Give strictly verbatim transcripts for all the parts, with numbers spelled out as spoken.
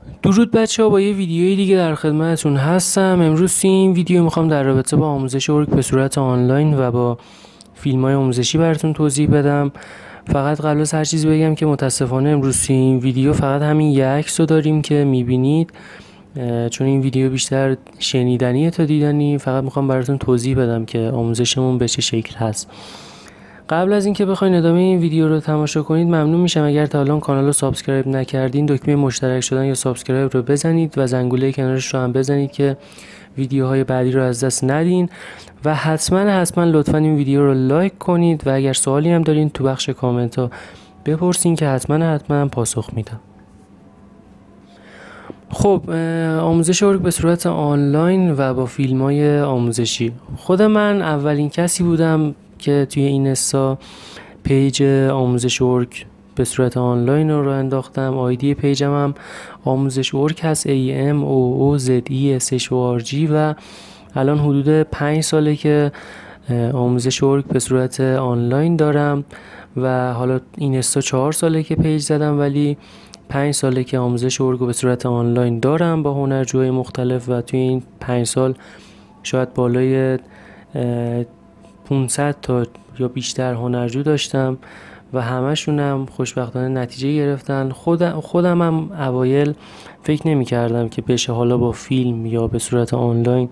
درود بچه ها، با یه ویدیوی دیگه در خدمتتون هستم. امروز توی این ویدیو میخوام در رابطه با آموزش ورک به صورت آنلاین و با فیلم های آموزشی براتون توضیح بدم. فقط قبل از هر چیزی بگم که متاسفانه امروز توی این ویدیو فقط همین یک عکس رو داریم که میبینید، چون این ویدیو بیشتر شنیدنیه تا دیدنی. فقط میخوام براتون توضیح بدم که آموزشمون به چه شکل هست. قبل از اینکه بخواید ادامه این ویدیو رو تماشا کنید ممنون میشم اگر تا الان کانال رو سابسکرایب نکردین دکمه مشترک شدن یا سابسکرایب رو بزنید و زنگوله کنارش رو هم بزنید که ویدیوهای بعدی رو از دست ندین و حتما حتما لطفا این ویدیو رو لایک کنید و اگر سوالی هم دارین تو بخش کامنت ها بپرسین که حتما حتما پاسخ میدم. خب، آموزش ورک به صورت آنلاین و با فیلم های آموزشی. خود من اولین کسی بودم که توی اینستا پیج آموزش ورک به صورت آنلاین رو انداختم. آیدی پیجم هم آموزش ورک هست، A M O O Z E S H O R G و الان حدود پنج ساله که آموزش ورک به صورت آنلاین دارم و حالا اینستا چهار ساله که پیج زدم، ولی پنج ساله که آموزش ورک رو به صورت آنلاین دارم با هنرجوهای مختلف و توی این پنج سال شاید بالای پانصد تا یا بیشتر هنرجو داشتم و همشون هم خوشبختانه نتیجه گرفتن. خودم خودم هم اوایل فکر نمی کردم که بشه حالا با فیلم یا به صورت آنلاین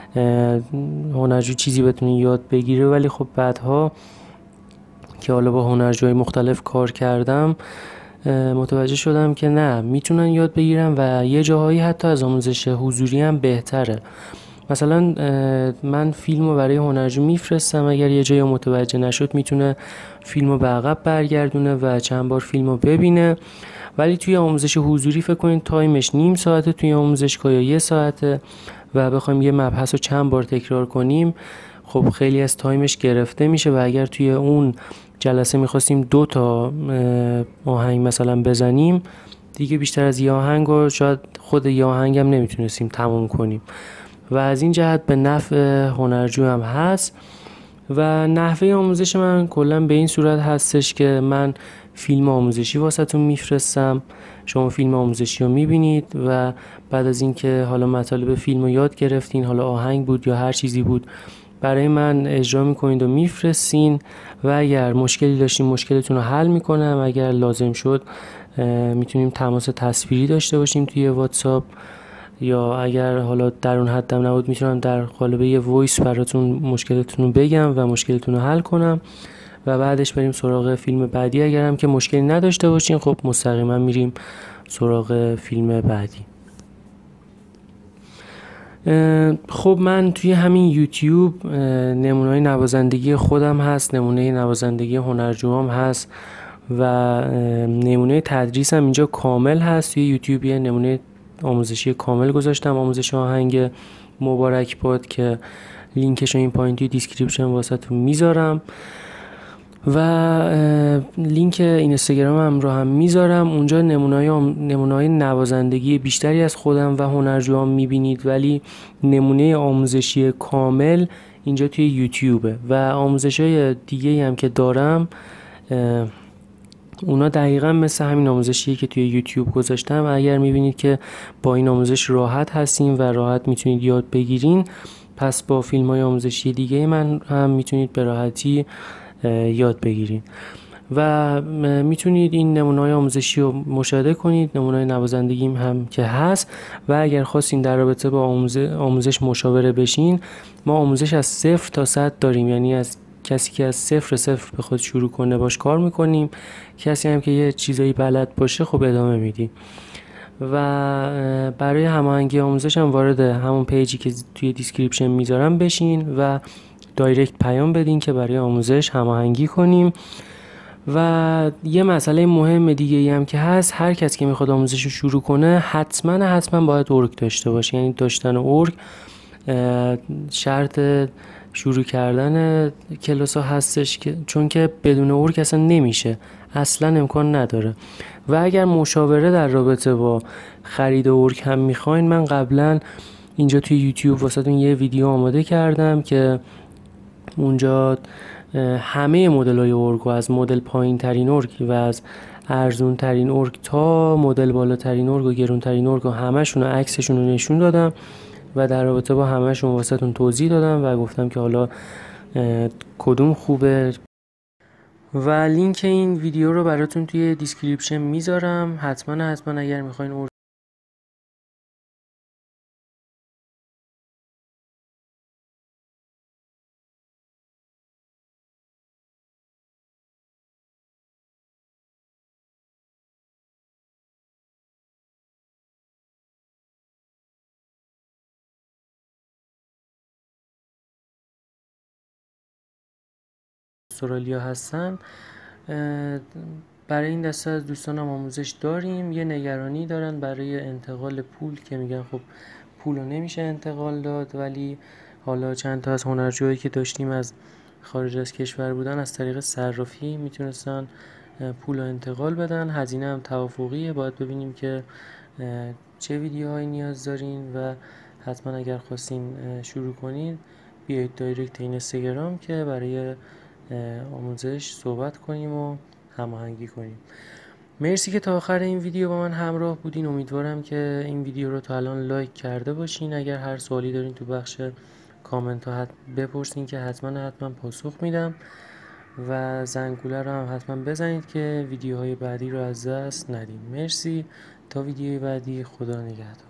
هنرجو چیزی بتونه یاد بگیره، ولی خب بعدها که حالا با هنرجوهای مختلف کار کردم متوجه شدم که نه، میتونن یاد بگیرن و یه جاهایی حتی از آموزش حضوری هم بهتره. مثلا من فیلمو برای هنرجو میفرستم، اگر یه جایی متوجه نشد میتونه فیلمو به عقب برگردونه و چند بار فیلمو ببینه. ولی توی آموزش حضوری فکر کنید تایمش نیم ساعته توی آموزشگاه یا یه ساعته و بخوایم یه مبحث رو چند بار تکرار کنیم خب خیلی از تایمش گرفته میشه و اگر توی اون جلسه میخواستیم دو تا آهنگ مثلا بزنیم دیگه بیشتر از یه آهنگ و شاید خود یه آهنگ هم نمیتونستیم تموم کنیم و از این جهت به نفع هنرجو هم هست. و نحوه آموزش من کلا به این صورت هستش که من فیلم آموزشی واسهتون میفرستم، شما فیلم آموزشی رو میبینید و بعد از اینکه حالا مطالب فیلم رو یاد گرفتین، حالا آهنگ بود یا هر چیزی بود، برای من اجرا میکنید و میفرستین و اگر مشکلی داشتین مشکلتون رو حل میکنم. اگر لازم شد میتونیم تماس تصویری داشته باشیم توی واتساپ، یا اگر حالا در اون حدم نبود میتونم در قالب یه وایس براتون مشکلتون رو بگم و مشکلتون رو حل کنم و بعدش بریم سراغ فیلم بعدی. اگرم که مشکلی نداشته باشین خب مستقیما میریم سراغ فیلم بعدی. خب من توی همین یوتیوب نمونه‌های نوازندگی خودم هست، نمونه نوازندگی هنرجوام هست و نمونه تدریسم اینجا کامل هست. توی یوتیوب یه نمونه آموزشی کامل گذاشتم، آموزش آهنگ مبارک باد، که لینکش رو این پایین توی دیسکریپشن واسهتون میذارم و لینک اینستاگرام هم رو هم میذارم. اونجا نمونه‌های نمونه‌های نوازندگی بیشتری از خودم و هنرجوام میبینید، ولی نمونه آموزشی کامل اینجا توی یوتیوبه و آموزش‌های دیگه هم که دارم اونا دقیقا مثل همین آموزشیه که توی یوتیوب گذاشتم. اگر میبینید که با این آموزش راحت هستین و راحت میتونید یاد بگیرین، پس با فیلم های آموزشی دیگه من هم میتونید به راحتی یاد بگیرین و میتونید این نمونه های آموزشی رو مشاهده کنید. نمونه های نوازندگیم هم که هست و اگر خواستین در رابطه با آموزش مشاوره بشین، ما آموزش از صفر تا صد داریم، یعنی از کسی که از صفر صفر به خود شروع کنه باش کار میکنیم، کسی هم که یه چیزایی بلد باشه خب ادامه میدیم. و برای هماهنگی آموزش هم وارد همون پیجی که توی دیسکریپشن میذارم بشین و دایرکت پیام بدین که برای آموزش هماهنگی کنیم. و یه مسئله مهم دیگه ای هم که هست، هر کسی که میخواد آموزش رو شروع کنه حتما حتما باید ورک داشته باشه، یعنی داشتن ورک شرط شروع کردن کلاس ها هستش، که چون که بدون ورک اصلا نمیشه، اصلا امکان نداره. و اگر مشاوره در رابطه با خرید ورک هم میخواین، من قبلا اینجا توی یوتیوب واسهتون یه ویدیو آماده کردم که اونجا همه مدل های ورک و از مدل پایین ترین ورک و از ارزون ترین ارگ تا مدل بالاترین ارگ و گرون ترین ارگ و همشون عکسشون رو نشون دادم و در رابطه با همشون واسهتون توضیح دادم و گفتم که حالا کدوم خوبه و لینک این ویدیو رو براتون توی دیسکریپشن میذارم. حتما حتما اگر میخواین ارگ استرالیا هستن، برای این دسته از دوستانم آموزش داریم. یه نگرانی دارن برای انتقال پول که میگن خب پول رو نمیشه انتقال داد، ولی حالا چند تا از هنرجوهایی که داشتیم از خارج از کشور بودن از طریق صرافی میتونستن پول رو انتقال بدن. هزینه هم توافقیه، باید ببینیم که چه ویدیوهایی نیاز دارین و حتما اگر خواستین شروع کنین بیایید دایرکت اینستاگرام که برای آموزش صحبت کنیم و هماهنگی کنیم. مرسی که تا آخر این ویدیو با من همراه بودین. امیدوارم که این ویدیو رو تا الان لایک کرده باشین. اگر هر سوالی دارین تو بخش کامنت ها بپرسین که حتما حتما پاسخ میدم و زنگوله رو هم حتما بزنید که ویدیوهای بعدی رو از دست ندین. مرسی، تا ویدیوی بعدی، خدا نگهدار.